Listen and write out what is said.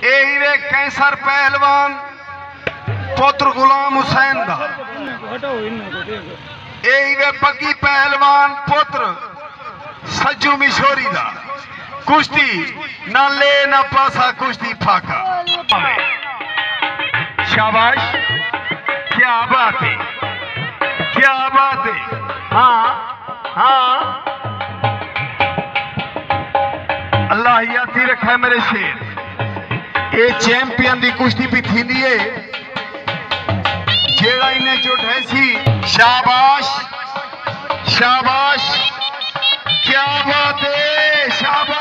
यही वे कैंसर पहलवान पुत्र गुलाम हुसैन दा, यही वे बगी पहलवान पुत्र सज्जू मिशोरी दा। कुश्ती ना ले ना पासा, कुश्ती फाका। शाबाश, क्या बात है, क्या बात है। हाँ हाँ, अल्लाह याद रखा है मेरे शेर। ये चैंपियन की कुश्ती भी थी है, जेड़ा इन्हें जो ढैसी। शाबाश शाबाश, क्या बात है, शाबाश।